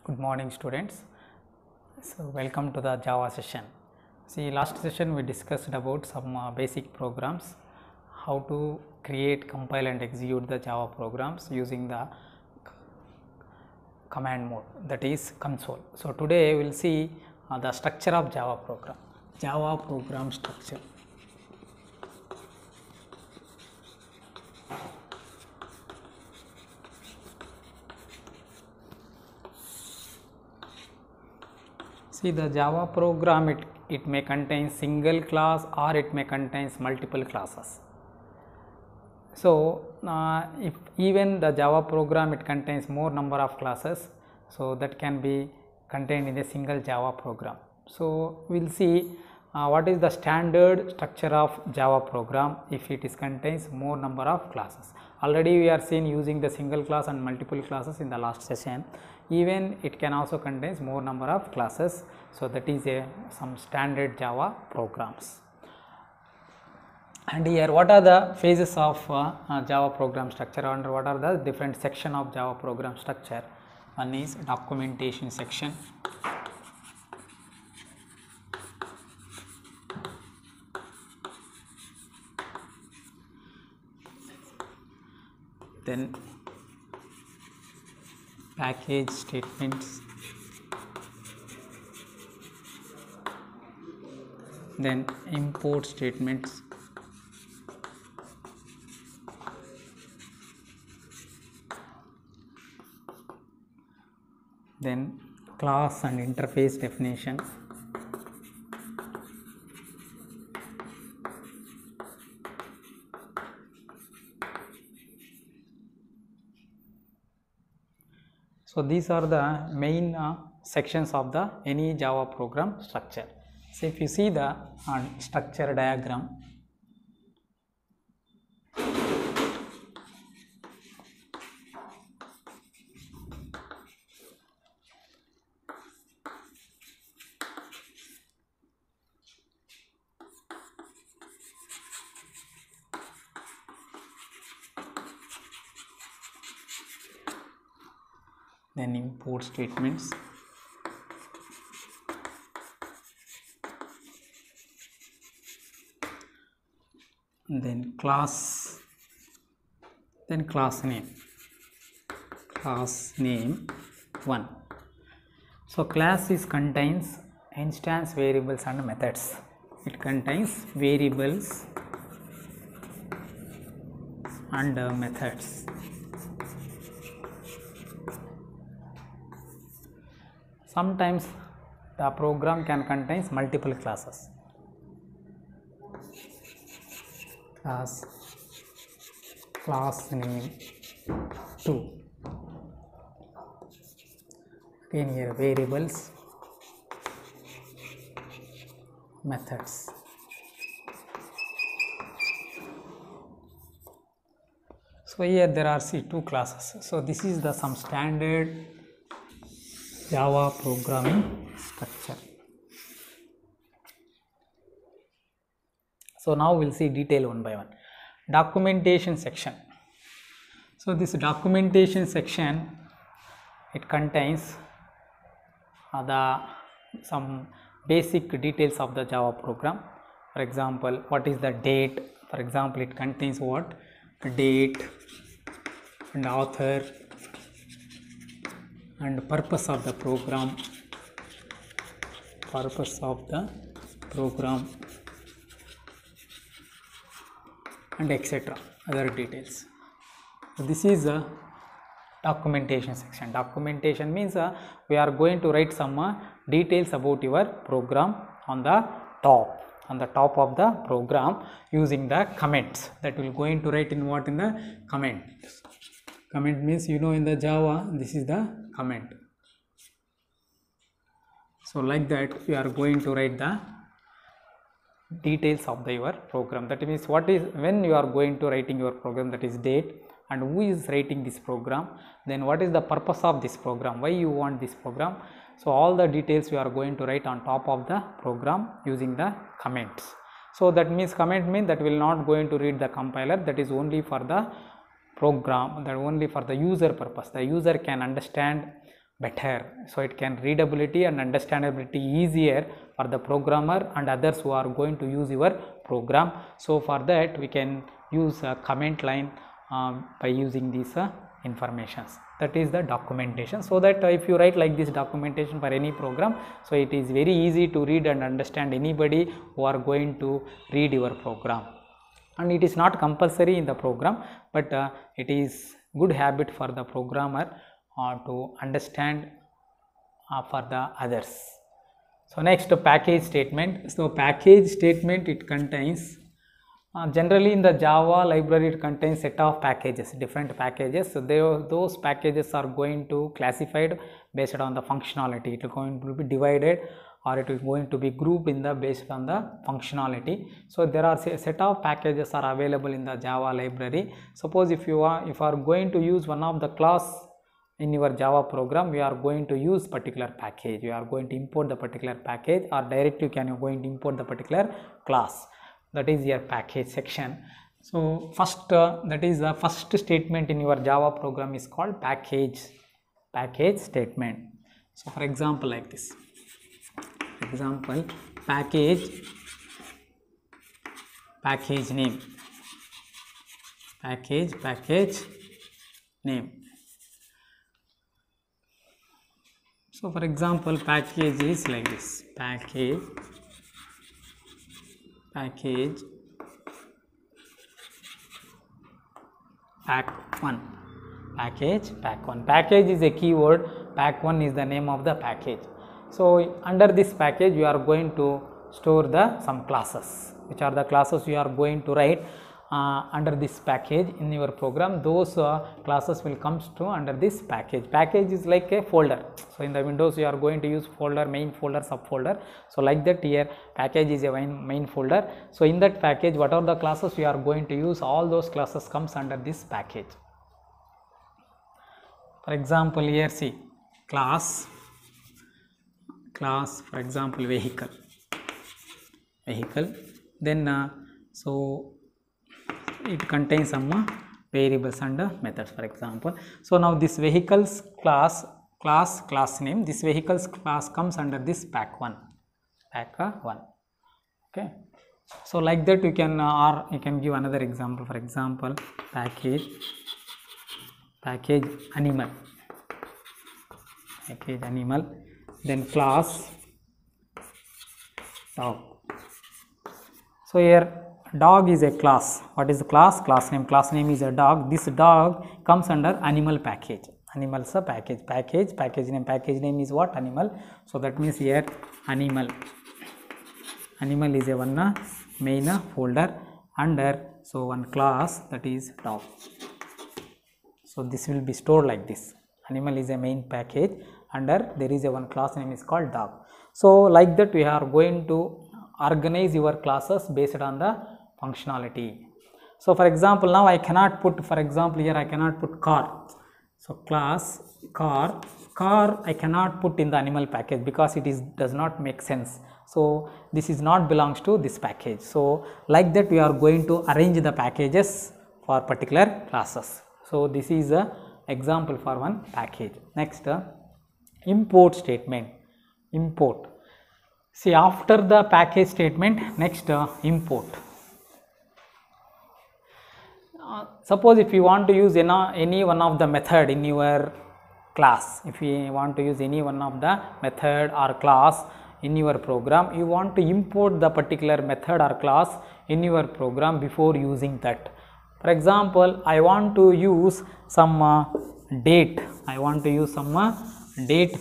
Good morning, students. So welcome to the Java session. See, last session we discussed about some basic programs, how to create, compile and execute the Java programs using the command mode, that is console. So today we will see the structure of Java program structure. See, the Java program, it may contain single class or it may contains multiple classes. So if even the Java program it contains more number of classes, so that can be contained in a single Java program. So we will see what is the standard structure of Java program if it is contains more number of classes. Already we are seen using the single class and multiple classes in the last session. Even it can also contains more number of classes. So that is some standard Java programs. And here what are the phases of Java program structure, and what are the different section of Java program structure? One is documentation section, then package statements, then import statements, then class and interface definition, so these are the main sections of the any Java program structure. So if you see the structure diagram, then import statements, then class name 1. So class is contains instance variables and methods. It contains variables and methods. Sometimes the program can contains multiple classes. Class name 2. Again here variables, methods. So here there are two classes. So this is the some standard Java programming structure. So now we'll see detail one by one. Documentation section. So this documentation section, it contains some basic details of the Java program. For example, what is the date? For example, it contains what? Date and author and purpose of the program, and etc. other details. So this is a documentation section. Documentation means we are going to write some details about your program on the top of the program using the comments that we will going to write in what? In the comments. Comment means in the Java this is the comment. So like that we are going to write the details of your program. That means what is when you are going to writing your program, that is date, and who is writing this program, then what is the purpose of this program, why you want this program. So all the details we are going to write on top of the program using the comments. So that means comment means that will not going to read the compiler, that is only for the program, that only for the user purpose. The user can understand better, so it can readability and understandability easier for the programmer and others who are going to use your program. So for that we can use a comment line by using these informations. That is the documentation. So that if you write like this documentation for any program, so it is very easy to read and understand anybody who are going to read your program. And it is not compulsory in the program, but it is good habit for the programmer to understand for the others. So next, package statement. So package statement, it contains generally in the Java library it contains set of packages, different packages. So those packages are going to classified based on the functionality. It is going to be divided, or it is going to be grouped in the based on the functionality. So there are a set of packages are available in the Java library. Suppose if you are going to use one of the class in your Java program, you are going to use particular package, you are going to import the particular package, or directly you can going to import the particular class. That is your package section. So first that is the first statement in your Java program is called package statement. So for example, like this, example, package name, package name. So for example, package is like this, package pack1, package is a keyword, pack1 is the name of the package. So under this package you are going to store some classes, which are the classes you are going to write under this package in your program. Those classes will come to under this package. Package is like a folder. So in the Windows you are going to use folder, main folder, subfolder. So like that here package is a main folder. So in that package, what are the classes you are going to use, all those classes comes under this package. For example, here see class, for example vehicle, then so it contains some variables and methods, for example. So now this vehicles class name, this vehicles class comes under this pack1. Okay, so like that you can, or you can give another example. For example, package animal, then class dog. So here dog is a class. What is the class? Class name is a dog. This dog comes under animal package. Animal is a package name is what? Animal. So that means here animal is a one main folder under, so one class, that is dog. So this will be stored like this. Animal is a main package, under there is a one class name is called dog. So like that we are going to organize your classes based on the functionality. So for example, now I cannot put, for example here I cannot put car. So class car I cannot put in the animal package because it does not make sense. So this is not belongs to this package. So like that we are going to arrange the packages for particular classes. So this is a example for one package. Next, import statement. Import. See, after the package statement, next import. Suppose if you want to use any one of the method in your class, if you want to use any one of the method or class in your program, you want to import the particular method or class in your program before using that. For example, I want to use some date. I want to use some date.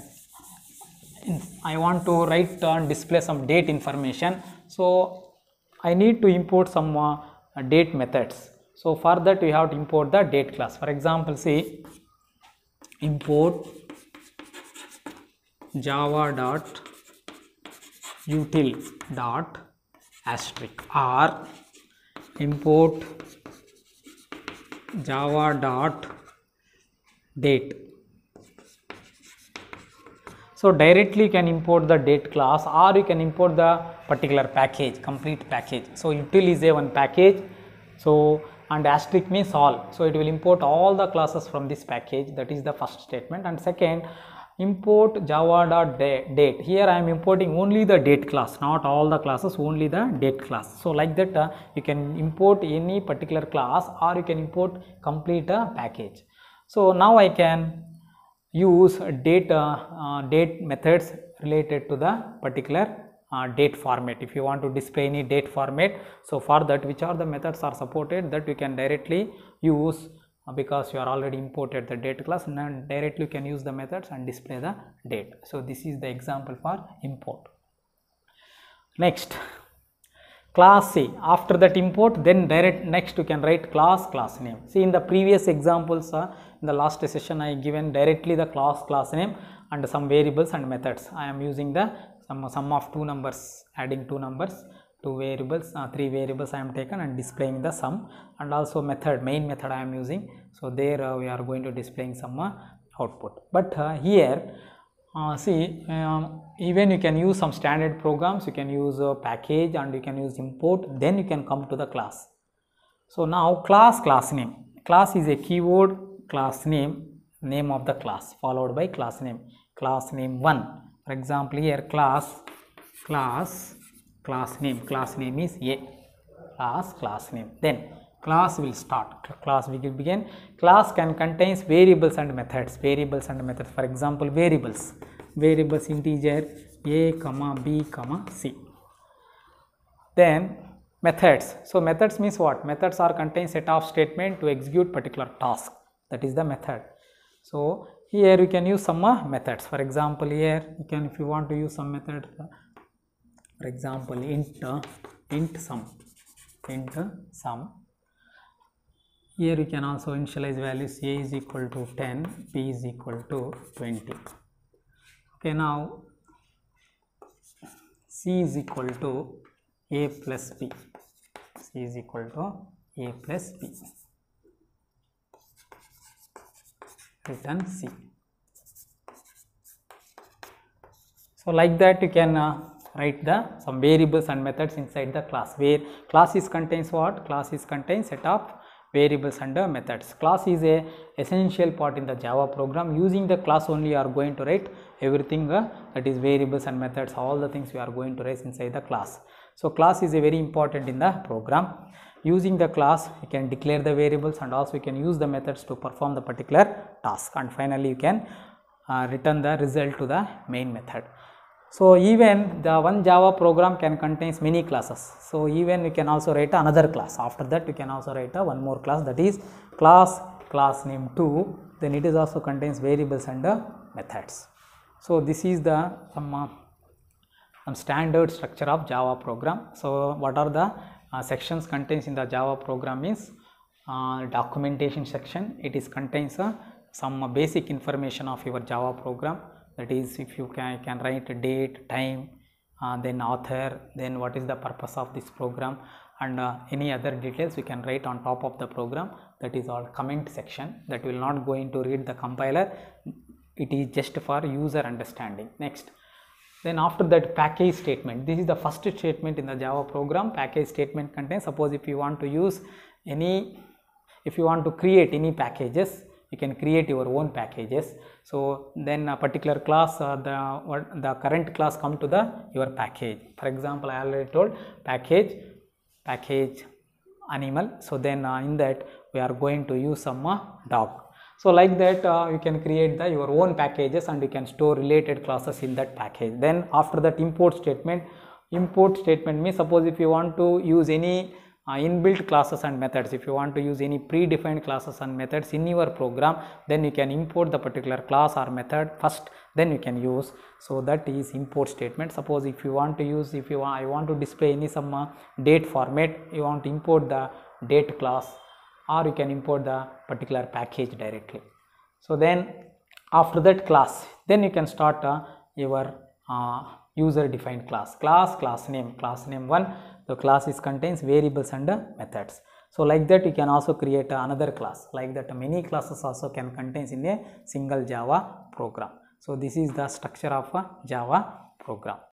I want to write and display some date information. So I need to import some date methods. So for that we have to import the date class. For example, say import java.util.asterisk or import java.date. So directly you can import the date class, or you can import the particular package, complete package. So util is a one package. So and asterisk means all. So it will import all the classes from this package. That is the first statement. And second, import java.date. Here I am importing only the date class, not all the classes, only the date class. So like that you can import any particular class, or you can import complete package. So now I can use date methods related to the particular date format. If you want to display any date format, so for that, which are the methods are supported, that you can directly use, because you are already imported the date class, and then directly you can use the methods and display the date. So this is the example for import. Next, class C. After that import, then next you can write class name. See, in the previous examples, in the last session I given directly the class name and some variables and methods. I am using the sum of two numbers, adding two numbers, two variables, three variables I am taken and displaying the sum, and also main method I am using. So there we are going to displaying some output. But here see, even you can use some standard programs. You can use a package and you can use import, then you can come to the class. So now class name. Class is a keyword, class name of the class followed by class name 1. For example, here class name is A, class name. Then class will start, class will begin. Class can contains variables and methods. For example, variables integer A, B, C. Then methods. So methods means what? Methods are contain set of statement to execute particular task. That is the method. So here you can use some methods. For example, here you can, if you want to use some method, for example, int sum. Here you can also initialize values. A is equal to 10, B is equal to 20. Okay, now C is equal to A plus B. C is equal to A plus B. Return C. So like that you can write the some variables and methods inside the class, where class contains what? Class contains set of variables and methods. Class is a essential part in the Java program. Using the class only you are going to write everything that is variables and methods, all the things we are going to write inside the class. So class is a very important in the program. Using the class you can declare the variables, and also you can use the methods to perform the particular task, and finally you can return the result to the main method. So even the one Java program can contains many classes. So even you can also write another class. After that you can also write one more class, that is class name 2. Then it is also contains variables and methods. So this is the some standard structure of Java program. So what are the sections contains in the Java program is documentation section. It is contains some basic information of your Java program. That is, if you can write date, time, then author, then what is the purpose of this program, and any other details you can write on top of the program. That is all comment section. That will not going to read the compiler. It is just for user understanding. Next, then after that, package statement. This is the first statement in the Java program. Package statement contains, suppose if you want to use any, if you want to create any packages, you can create your own packages. So then a particular class, the current class come to your package. For example, I already told package animal. So then in that we are going to use some dog. So like that you can create your own packages, and you can store related classes in that package. Then after that, import statement means, suppose if you want to use any inbuilt classes and methods, if you want to use any predefined classes and methods in your program, then you can import the particular class or method first, then you can use. So that is import statement. Suppose if you want to use, I want to display any some date format, you want to import the date class, or you can import the particular package directly. So then after that class, then you can start your user defined class name 1. The class contains variables and methods. So like that you can also create another class. Like that many classes also can contains in a single Java program. So this is the structure of a Java program.